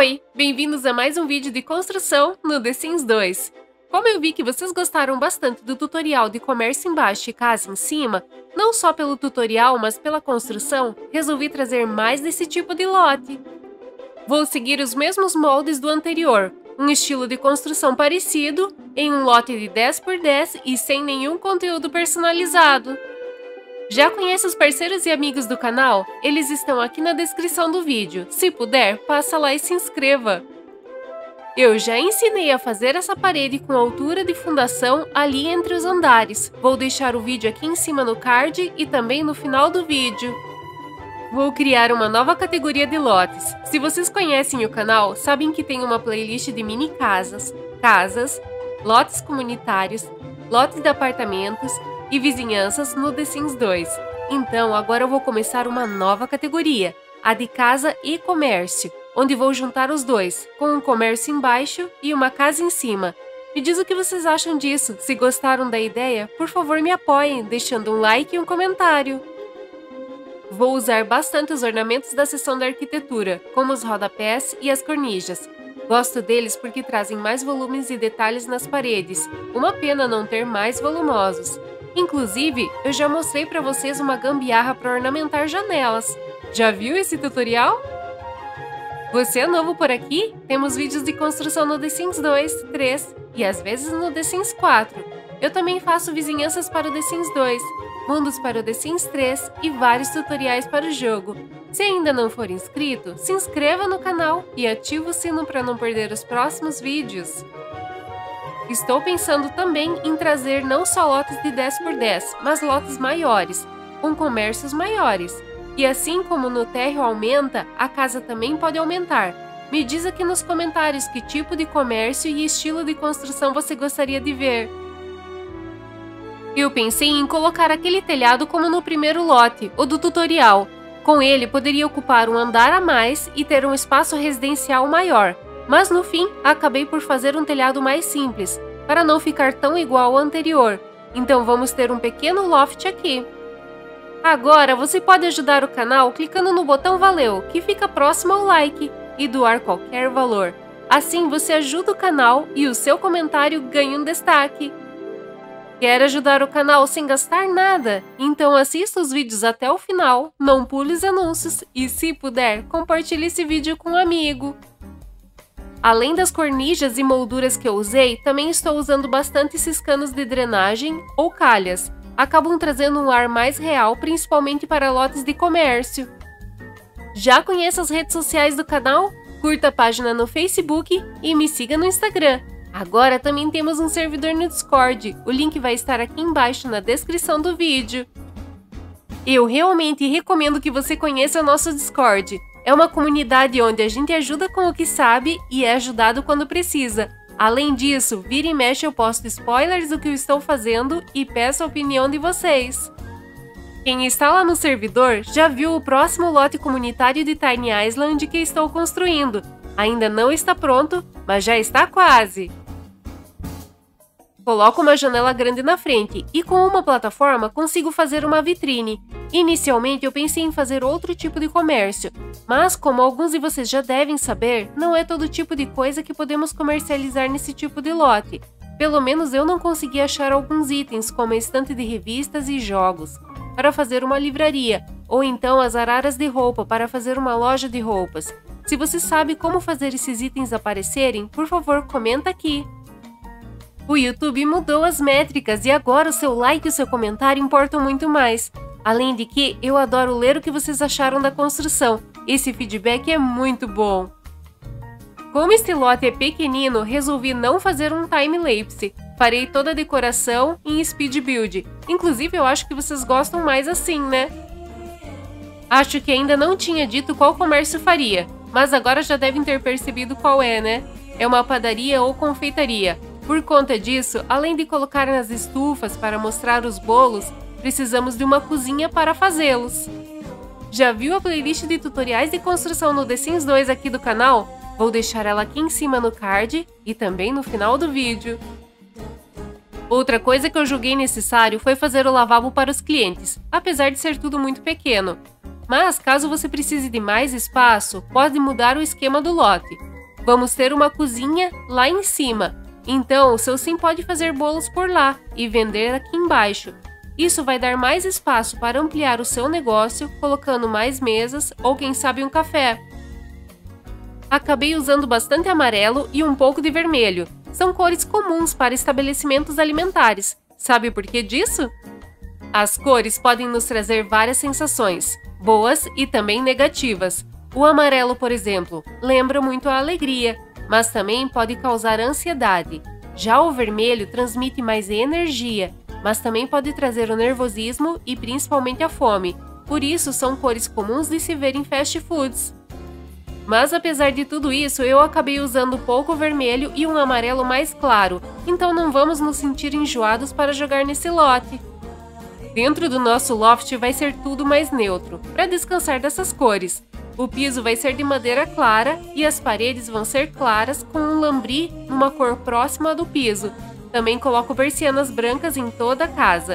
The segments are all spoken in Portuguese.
Oi, bem-vindos a mais um vídeo de construção no The Sims 2. Como eu vi que vocês gostaram bastante do tutorial de comércio embaixo e casa em cima, não só pelo tutorial, mas pela construção, resolvi trazer mais desse tipo de lote. Vou seguir os mesmos moldes do anterior, um estilo de construção parecido, em um lote de 10x10 e sem nenhum conteúdo personalizado. Já conhece os parceiros e amigos do canal? Eles estão aqui na descrição do vídeo. Se puder, passa lá e se inscreva. Eu já ensinei a fazer essa parede com altura de fundação ali entre os andares. Vou deixar o vídeo aqui em cima no card e também no final do vídeo. Vou criar uma nova categoria de lotes. Se vocês conhecem o canal, sabem que tem uma playlist de mini casas, lotes comunitários, lotes de apartamentos e vizinhanças no The Sims 2. Então, agora eu vou começar uma nova categoria, a de casa e comércio, onde vou juntar os dois, com um comércio embaixo e uma casa em cima. Me diz o que vocês acham disso. Se gostaram da ideia, por favor me apoiem, deixando um like e um comentário. Vou usar bastante os ornamentos da seção da arquitetura, como os rodapés e as cornijas. Gosto deles porque trazem mais volumes e detalhes nas paredes. Uma pena não ter mais volumosos. Inclusive, eu já mostrei para vocês uma gambiarra para ornamentar janelas. Já viu esse tutorial? Você é novo por aqui? Temos vídeos de construção no The Sims 2, 3 e às vezes no The Sims 4. Eu também faço vizinhanças para o The Sims 2, mundos para o The Sims 3 e vários tutoriais para o jogo. Se ainda não for inscrito, se inscreva no canal e ative o sino para não perder os próximos vídeos. Estou pensando também em trazer não só lotes de 10x10, mas lotes maiores, com comércios maiores. E assim como no térreo aumenta, a casa também pode aumentar. Me diz aqui nos comentários que tipo de comércio e estilo de construção você gostaria de ver. Eu pensei em colocar aquele telhado como no primeiro lote, o do tutorial. Com ele, poderia ocupar um andar a mais e ter um espaço residencial maior. Mas no fim, acabei por fazer um telhado mais simples, para não ficar tão igual ao anterior. Então vamos ter um pequeno loft aqui. Agora você pode ajudar o canal clicando no botão Valeu, que fica próximo ao like, e doar qualquer valor. Assim você ajuda o canal e o seu comentário ganha um destaque. Quer ajudar o canal sem gastar nada? Então assista os vídeos até o final, não pule os anúncios e, se puder, compartilhe esse vídeo com um amigo. Além das cornijas e molduras que eu usei, também estou usando bastante esses canos de drenagem ou calhas. Acabam trazendo um ar mais real, principalmente para lotes de comércio. Já conhece as redes sociais do canal? Curta a página no Facebook e me siga no Instagram. Agora também temos um servidor no Discord, o link vai estar aqui embaixo na descrição do vídeo. Eu realmente recomendo que você conheça o nosso Discord. É uma comunidade onde a gente ajuda com o que sabe e é ajudado quando precisa. Além disso, vira e mexe eu posto spoilers do que eu estou fazendo e peço a opinião de vocês. Quem está lá no servidor já viu o próximo lote comunitário de Tiny Island que estou construindo. Ainda não está pronto, mas já está quase. Coloco uma janela grande na frente e com uma plataforma consigo fazer uma vitrine. Inicialmente eu pensei em fazer outro tipo de comércio, mas como alguns de vocês já devem saber, não é todo tipo de coisa que podemos comercializar nesse tipo de lote. Pelo menos eu não consegui achar alguns itens como a estante de revistas e jogos, para fazer uma livraria, ou então as araras de roupa para fazer uma loja de roupas. Se você sabe como fazer esses itens aparecerem, por favor comenta aqui. O YouTube mudou as métricas e agora o seu like e o seu comentário importam muito mais. Além de que, eu adoro ler o que vocês acharam da construção. Esse feedback é muito bom. Como este lote é pequenino, resolvi não fazer um time-lapse. Farei toda a decoração em speed build. Inclusive, eu acho que vocês gostam mais assim, né? Acho que ainda não tinha dito qual comércio faria, mas agora já devem ter percebido qual é, né? É uma padaria ou confeitaria. Por conta disso, além de colocar nas estufas para mostrar os bolos, precisamos de uma cozinha para fazê-los. Já viu a playlist de tutoriais de construção no The Sims 2 aqui do canal? Vou deixar ela aqui em cima no card e também no final do vídeo. Outra coisa que eu julguei necessário foi fazer o lavabo para os clientes, apesar de ser tudo muito pequeno. Mas, caso você precise de mais espaço, pode mudar o esquema do lote. Vamos ter uma cozinha lá em cima, então o seu sim pode fazer bolos por lá e vender aqui embaixo. Isso vai dar mais espaço para ampliar o seu negócio, colocando mais mesas ou quem sabe um café. Acabei usando bastante amarelo e um pouco de vermelho. São cores comuns para estabelecimentos alimentares. Sabe por que disso? As cores podem nos trazer várias sensações, boas e também negativas. O amarelo, por exemplo, lembra muito a alegria, mas também pode causar ansiedade. Já o vermelho transmite mais energia, mas também pode trazer o nervosismo e principalmente a fome. Por isso, são cores comuns de se ver em fast foods. Mas apesar de tudo isso, eu acabei usando pouco vermelho e um amarelo mais claro, então não vamos nos sentir enjoados para jogar nesse lote. Dentro do nosso loft vai ser tudo mais neutro, para descansar dessas cores. O piso vai ser de madeira clara e as paredes vão ser claras com um lambri numa cor próxima do piso. Também coloco persianas brancas em toda a casa.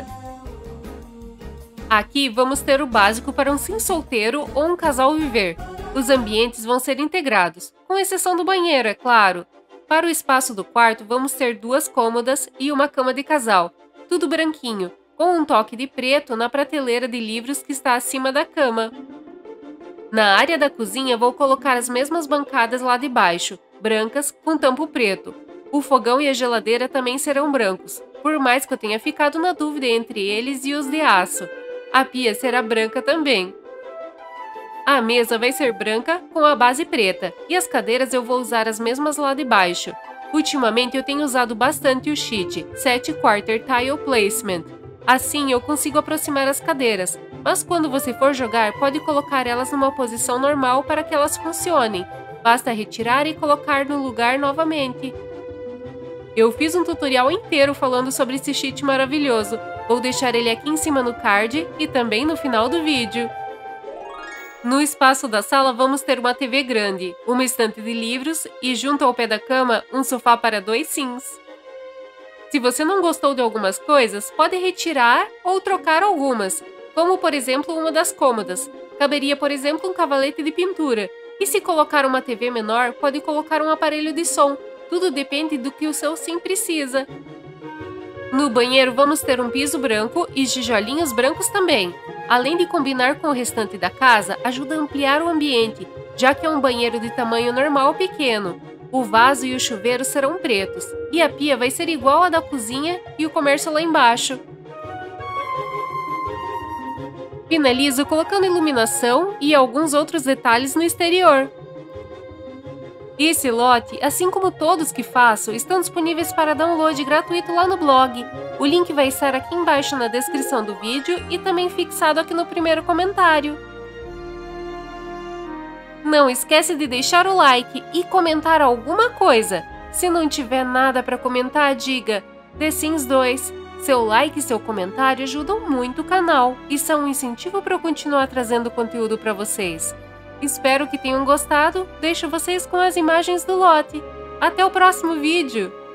Aqui vamos ter o básico para um sim solteiro ou um casal viver. Os ambientes vão ser integrados, com exceção do banheiro, é claro. Para o espaço do quarto vamos ter 2 cômodas e uma cama de casal, tudo branquinho, com um toque de preto na prateleira de livros que está acima da cama. Na área da cozinha vou colocar as mesmas bancadas lá de baixo, brancas com tampo preto. O fogão e a geladeira também serão brancos, por mais que eu tenha ficado na dúvida entre eles e os de aço. A pia será branca também. A mesa vai ser branca com a base preta e as cadeiras eu vou usar as mesmas lá de baixo. Ultimamente eu tenho usado bastante o sheet 7 Quarter Tile Placement. Assim eu consigo aproximar as cadeiras, mas quando você for jogar pode colocar elas numa posição normal para que elas funcionem. Basta retirar e colocar no lugar novamente. Eu fiz um tutorial inteiro falando sobre esse sheet maravilhoso. Vou deixar ele aqui em cima no card e também no final do vídeo. No espaço da sala vamos ter uma TV grande, uma estante de livros e junto ao pé da cama um sofá para 2 sims. Se você não gostou de algumas coisas, pode retirar ou trocar algumas, como por exemplo uma das cômodas. Caberia, por exemplo, um cavalete de pintura. E se colocar uma TV menor, pode colocar um aparelho de som. Tudo depende do que o seu sim precisa. No banheiro vamos ter um piso branco e tijolinhos brancos também. Além de combinar com o restante da casa, ajuda a ampliar o ambiente, já que é um banheiro de tamanho normal pequeno. O vaso e o chuveiro serão pretos, e a pia vai ser igual à da cozinha e o comércio lá embaixo. Finalizo colocando iluminação e alguns outros detalhes no exterior. Esse lote, assim como todos que faço, estão disponíveis para download gratuito lá no blog. O link vai estar aqui embaixo na descrição do vídeo e também fixado aqui no primeiro comentário. Não esquece de deixar o like e comentar alguma coisa. Se não tiver nada para comentar, diga The Sims 2. Seu like e seu comentário ajudam muito o canal e são um incentivo para eu continuar trazendo conteúdo para vocês. Espero que tenham gostado, deixo vocês com as imagens do lote. Até o próximo vídeo!